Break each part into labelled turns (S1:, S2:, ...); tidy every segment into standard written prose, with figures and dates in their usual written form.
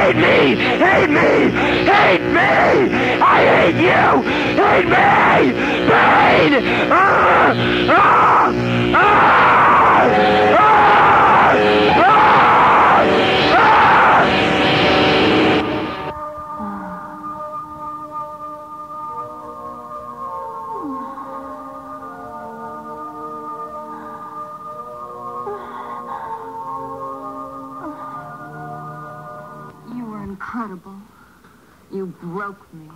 S1: Hate me! Hate me! Hate me! I hate you! Hate me! Pain! Ah! Ah! Ah! Ah! Ah!
S2: You were incredible. You broke me.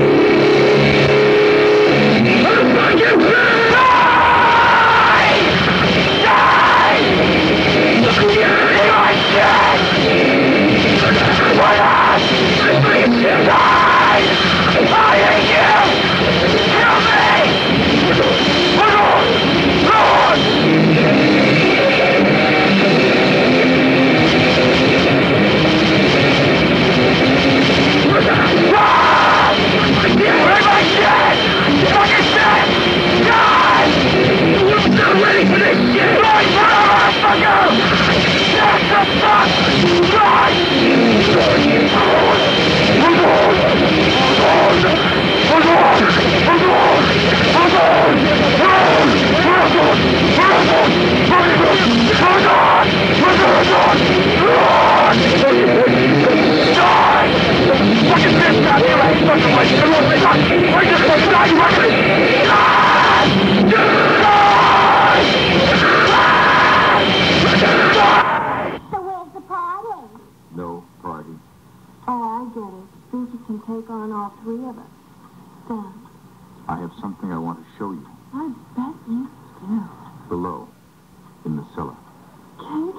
S3: No party.
S2: Oh, I get it. Susie can take on all three of us. Then.
S3: I have something I want to show you.
S2: I bet you do.
S3: Below, in the cellar.
S2: Kinky.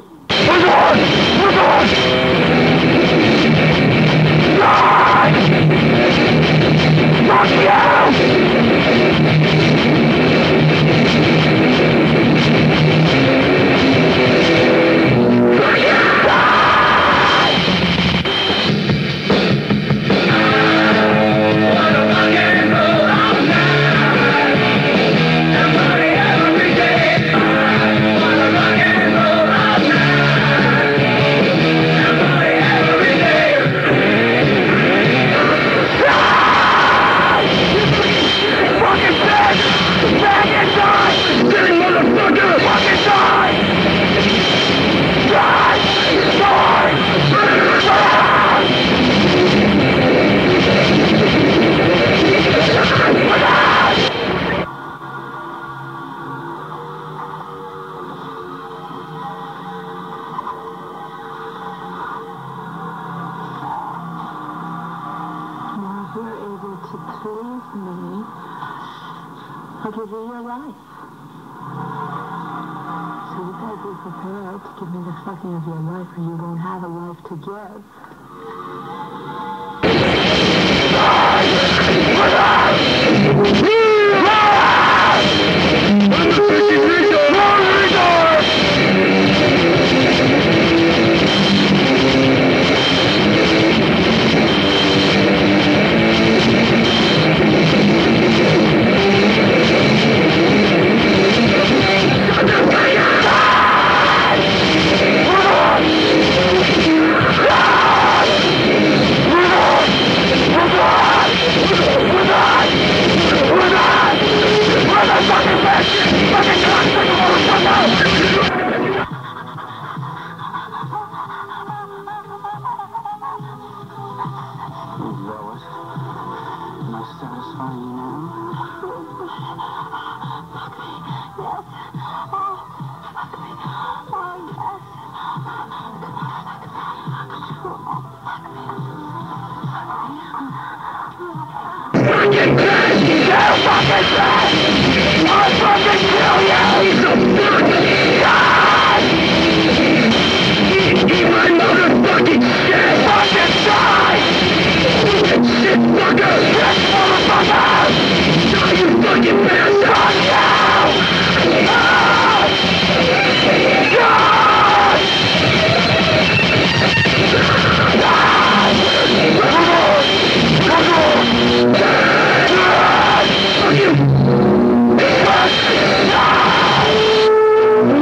S4: I'll give you your life. So you better be prepared to give me the fucking of your life or you won't have a life to give.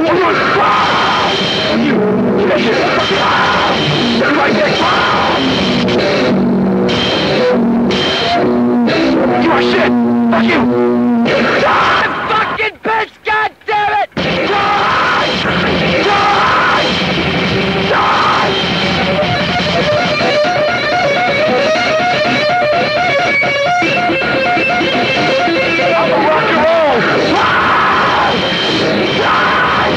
S1: Everybody get Fuck you! I'm fucking pissed, goddammit! Die! Die! Die! I'm a rock and roll! Die! Die!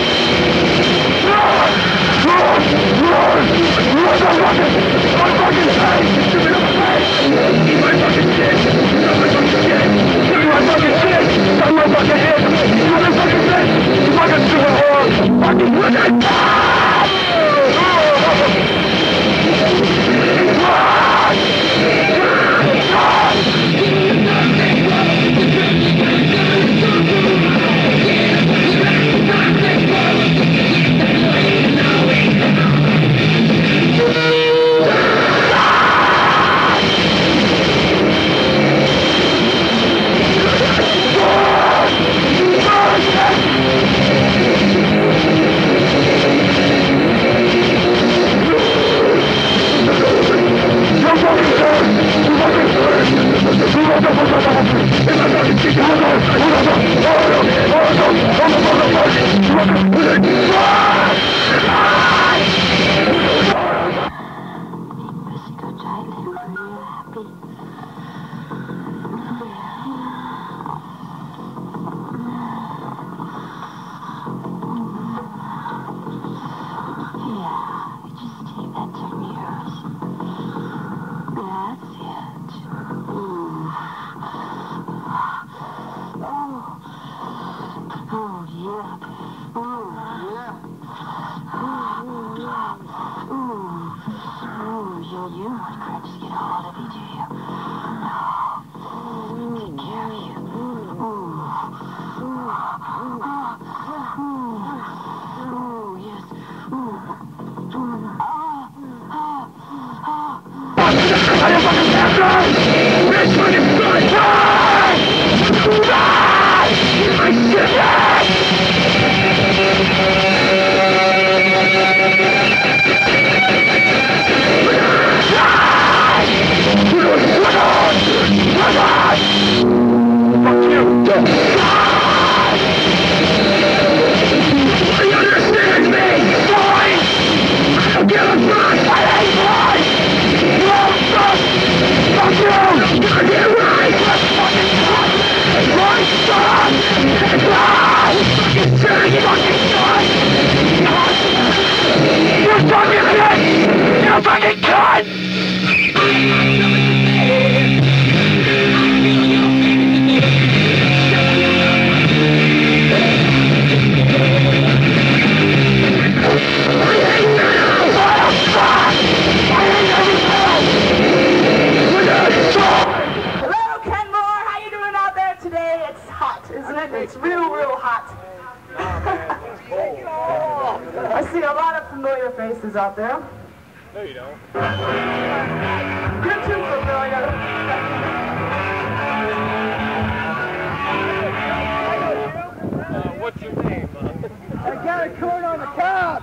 S5: It's real hot. I see a lot of familiar faces out there.
S6: No, you don't.
S5: You're too familiar.
S6: What's your name?
S5: I got a cord on the cob.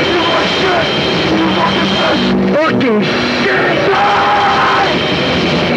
S1: Fucking shit!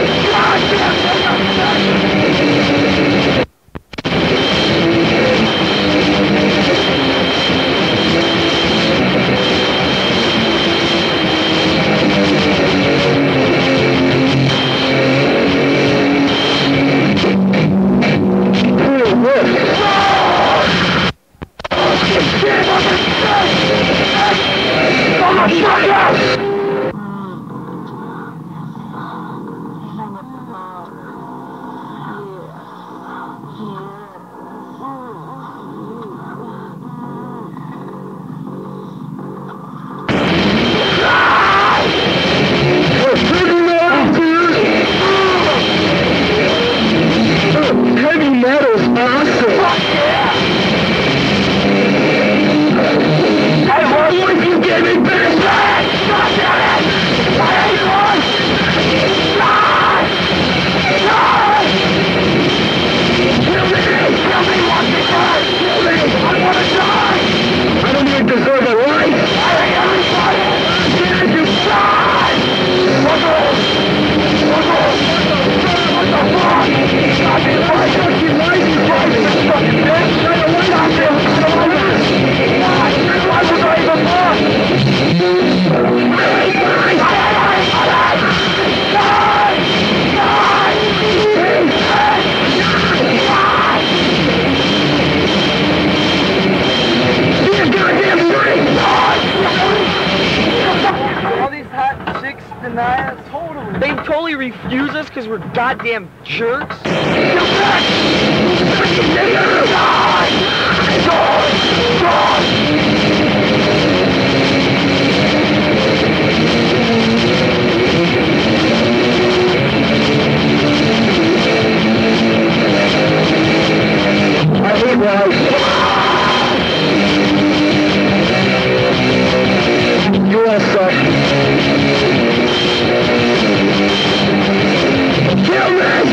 S1: only refuse us because we're goddamn jerks? I hate life. You all suck. Kill me!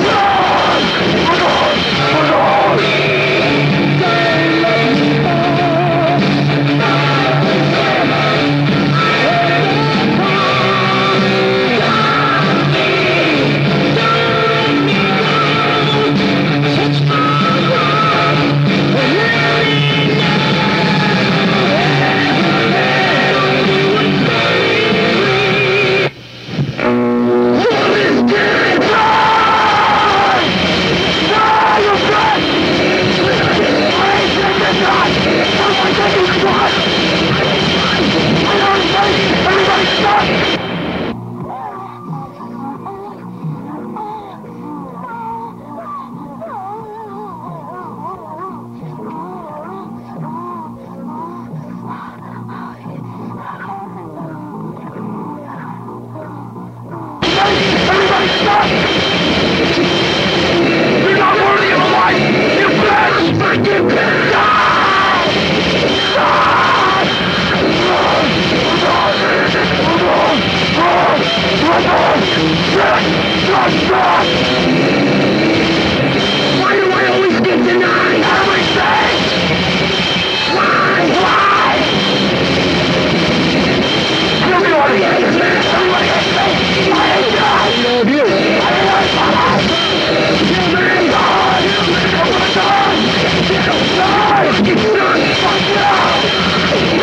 S1: Why do I always get denied everything? Why? Everybody hates me! Everybody hates me! I hate you! I love you! I hate my kill me! God! I'm gonna die! Die! Fuck you!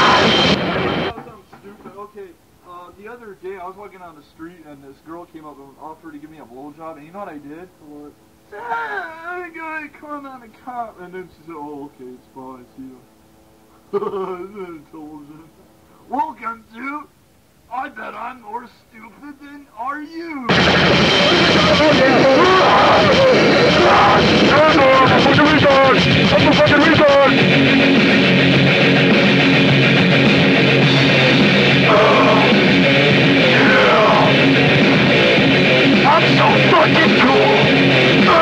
S6: Stupid. Okay, the other day I was walking down the street and this girl came up and offered to give me a blowjob, and you know what I did? What? I gotta come on the cop, and then she said, "Oh, okay, it's fine, see you." Intelligent. Welcome to. I bet I'm more stupid than are you. I'm a fucking retard! I'm so fucking cool!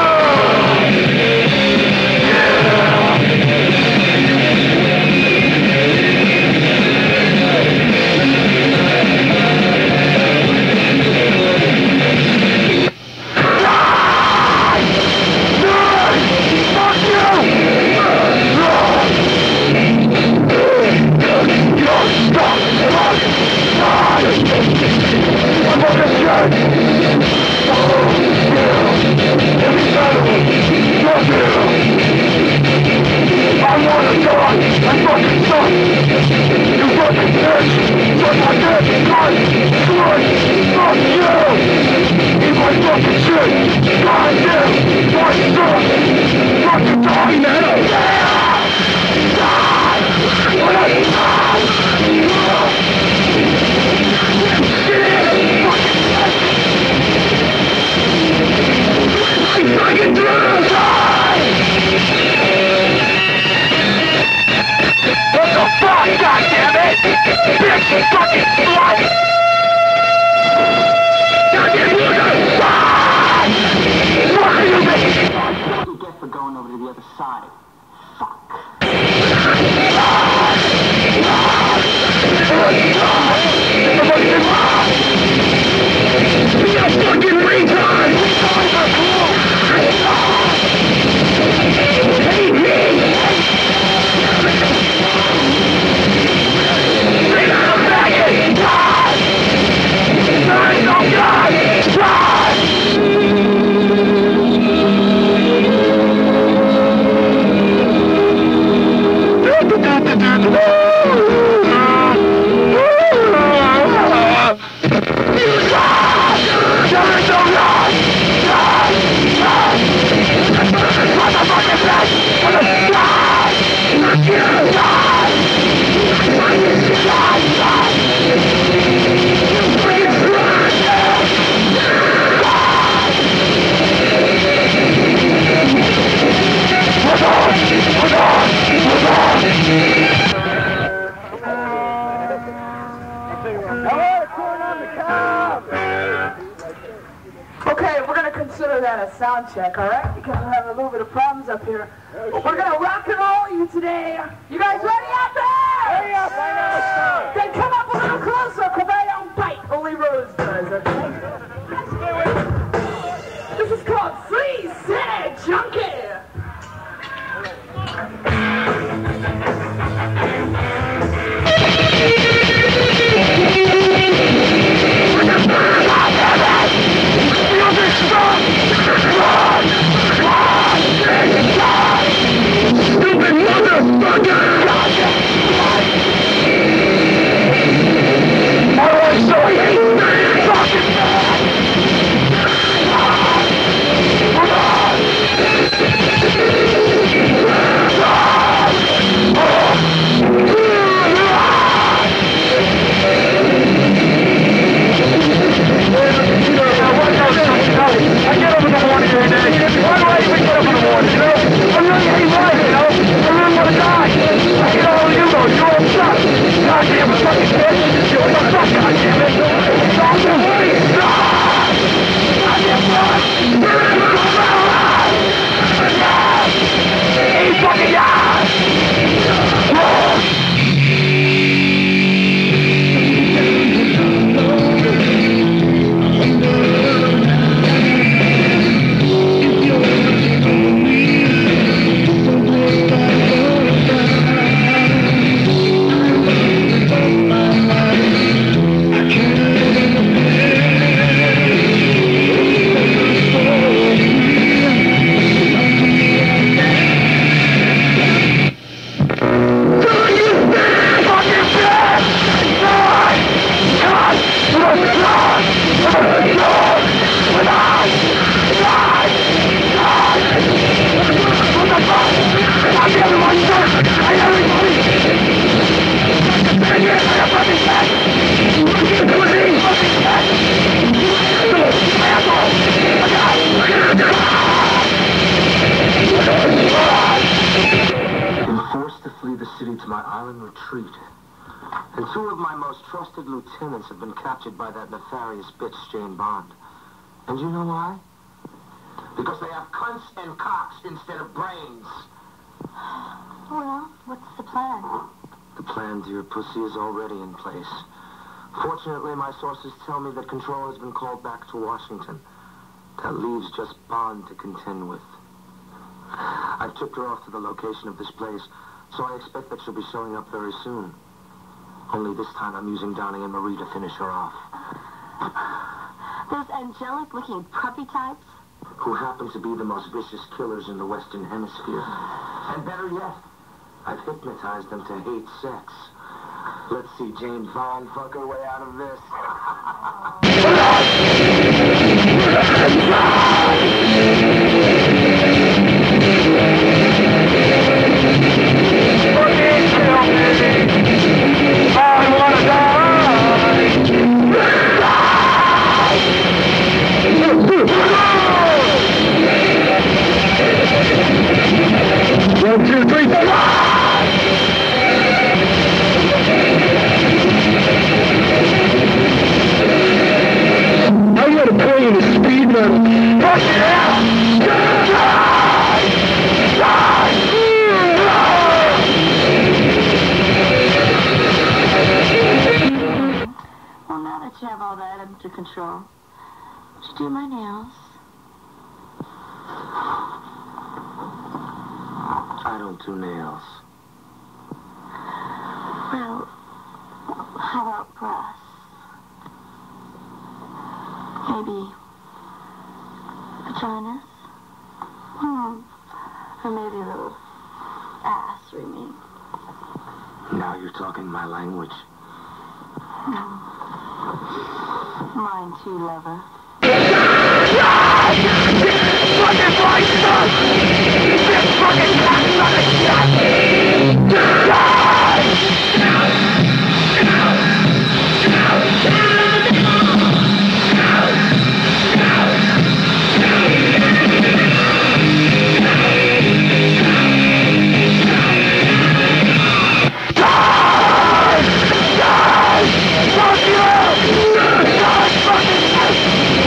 S4: For going over to the other side. Fuck.
S1: Be a fucking retard! Hate me! Bring out a faggot! God! There ain't no God! God!
S5: Okay, we're gonna consider that a sound check, all right? Because we're having a little bit of problems up here. We're gonna rock and roll you today. You guys ready out there?
S1: Hurry up, I know it's time.
S5: Then come up a little closer, because I don't bite. Only Rose does, okay? This is called Free City Junkie.
S1: Stupid motherfucker! I want to show you fucking bad! I get up in the morning every day. Why do I even get up in the morning, you know? I really hate life, you know? I really want to die. I hate all of you, though. You're all suck. Goddamn fucking bitch. You're all suck, goddamn it. Goddamn bitch. Goddamn blood. Eat fucking ass.
S7: And two of my most trusted lieutenants have been captured by that nefarious bitch, Jane Bond. And you know why? Because they have cunts and cocks instead of brains.
S2: Well, what's the plan?
S7: The plan, dear pussy, is already in place. Fortunately, my sources tell me that control has been called back to Washington. That leaves just Bond to contend with. I've tipped her off to the location of this place, so I expect that she'll be showing up very soon. Only this time I'm using Donnie and Marie to finish her off.
S2: Those angelic-looking puppy types?
S7: Who happen to be the most vicious killers in the Western Hemisphere. And better yet, I've hypnotized them to hate sex. Let's see Jane Bond fuck her way out of this.
S1: Fucking kill me! I wanna die! 1, 2, 3, 4! I'm gonna play in a speed metal. Fuck yeah!
S2: Well, now that you have all that under control, would you do my nails?
S7: I don't do nails.
S2: Well, how about breasts? Maybe vaginas? Or maybe a little ass ringing.
S7: Now you're talking my language.
S2: Mine too, lover.
S1: Fucking monster! This fucking cocksucker shot! Fuck you!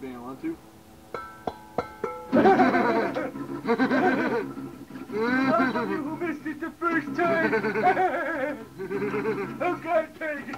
S6: band. Want to? Those of you who missed it the first time. Oh God, Peg.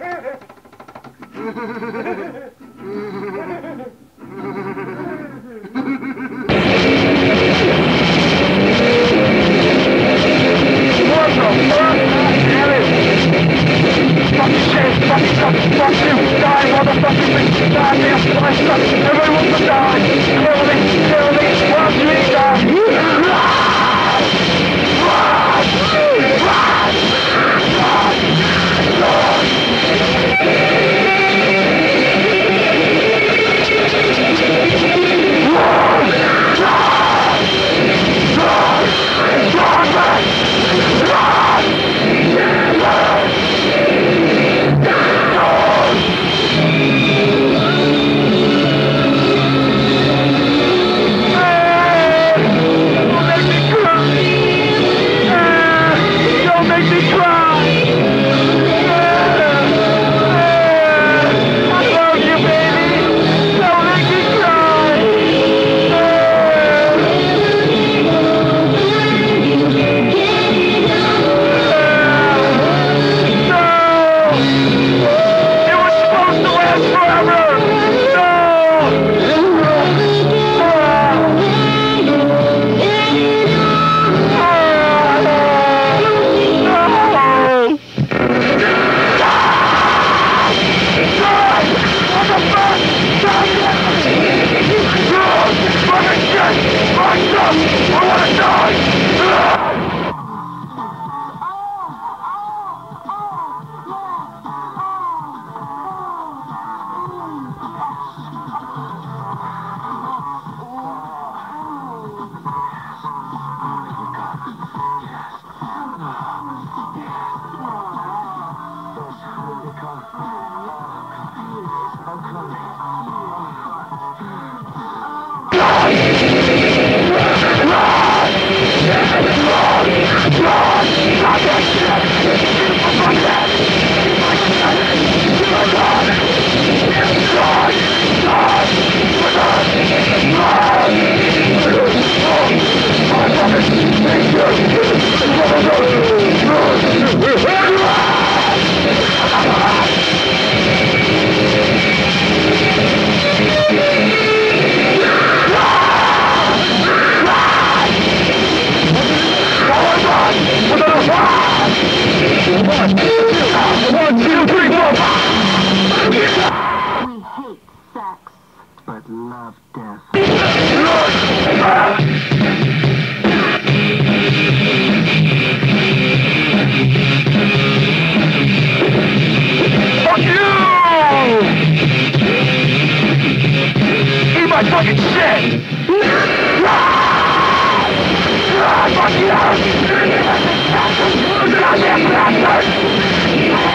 S1: What the fuck? Damn it! Fuck shit! Fuck you! Die, motherfucking bitch! Goddamn slice up! Everyone wants to die! Kill me! Watch me die!
S7: But love death.
S1: Fuck you! Eat my fucking shit! Fuck you! Goddamn bastard!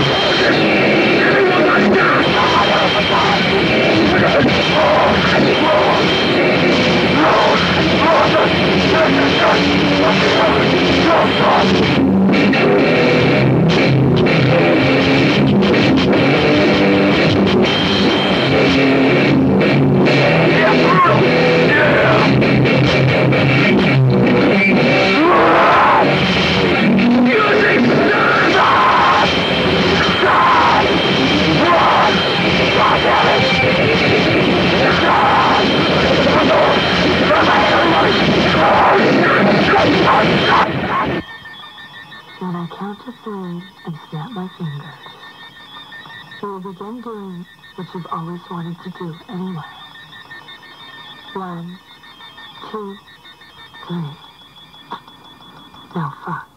S4: When I count to 3 and snap my fingers, you will begin doing what you've always wanted to do anyway. 1, 2, 3. Now fuck.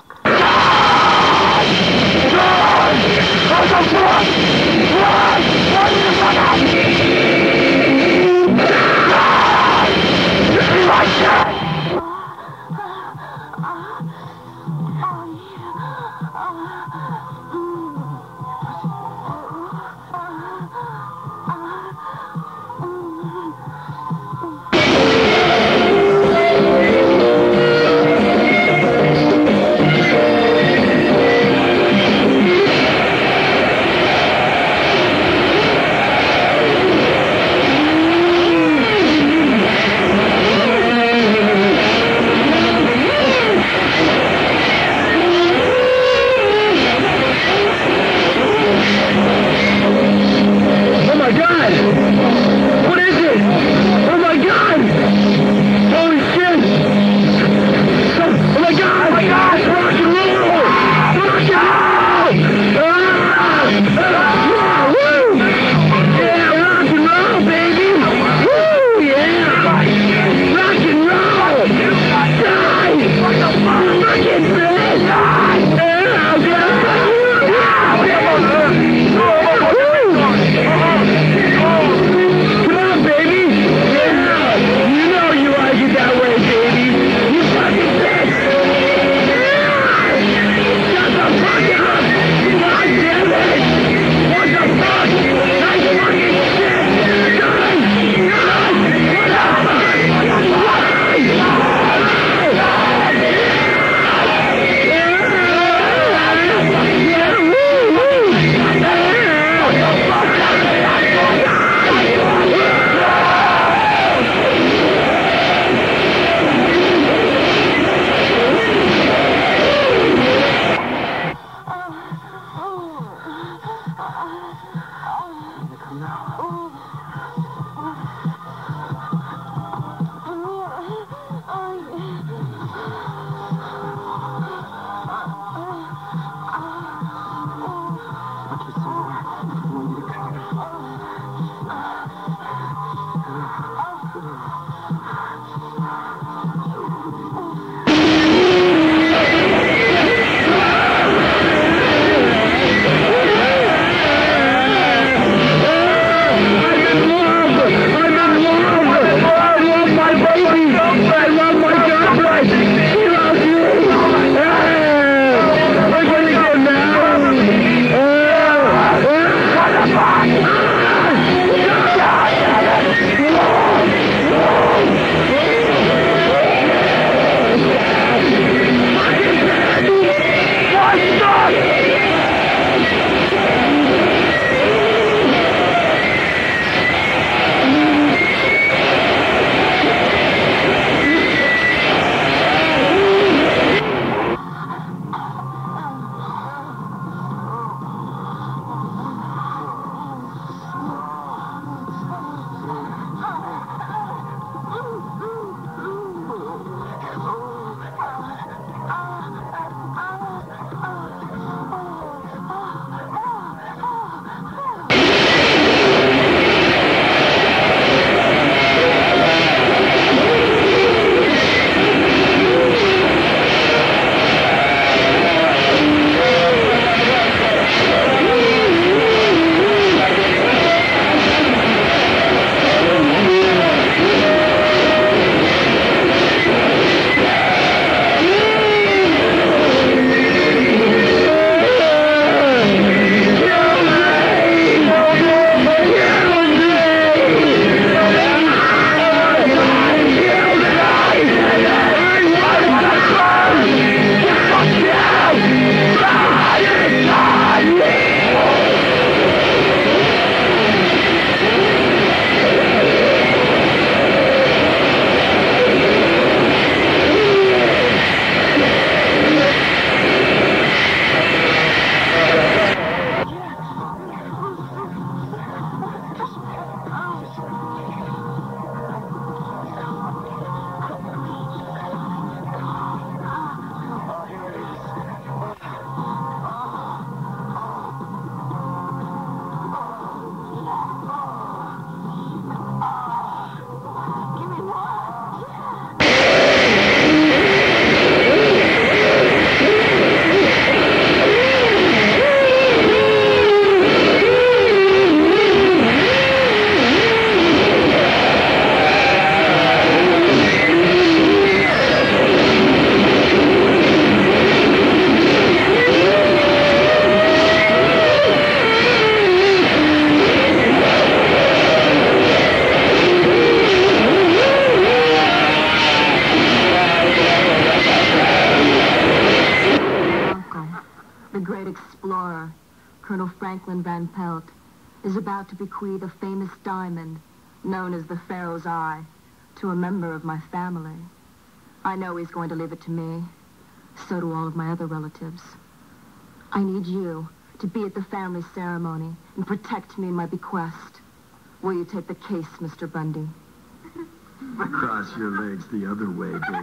S4: Colonel Franklin Van Pelt is about to bequeath a famous diamond known as the Pharaoh's Eye to a member of my family. I know he's going to leave it to me. So do all of my other relatives. I need you to be at the family ceremony and protect me in my bequest. Will you take the case, Mr. Bundy?
S3: Cross your legs the other way, baby.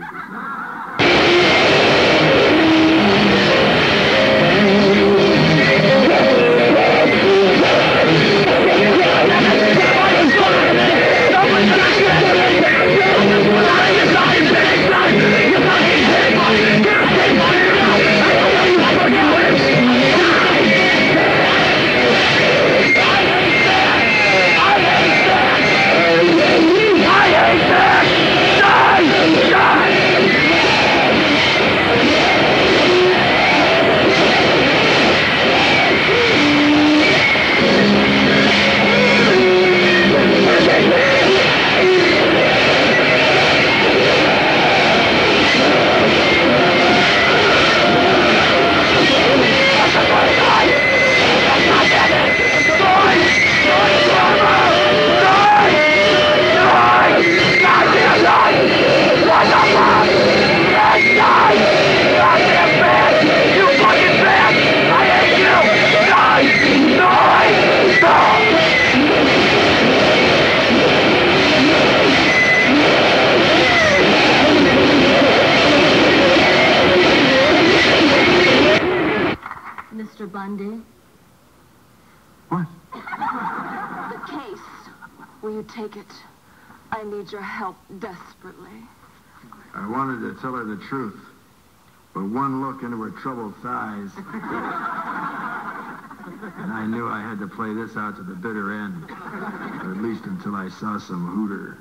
S4: Mr. Bundy?
S3: What?
S4: The case. Will you take it? I need your help desperately.
S3: I wanted to tell her the truth, but one look into her troubled thighs, and I knew I had to play this out to the bitter end, or at least until I saw some hooter.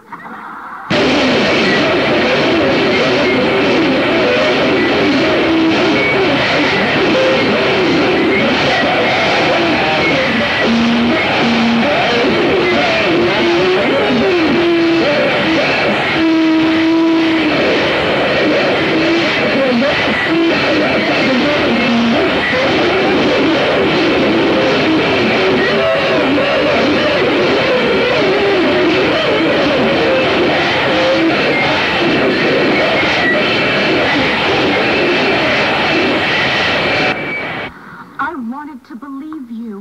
S4: To believe you.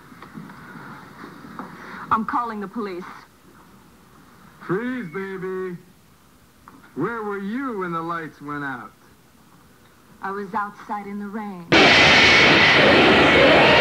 S4: I'm calling the police.
S3: Freeze, baby. Where were you when the lights went out?
S4: I was outside in the rain.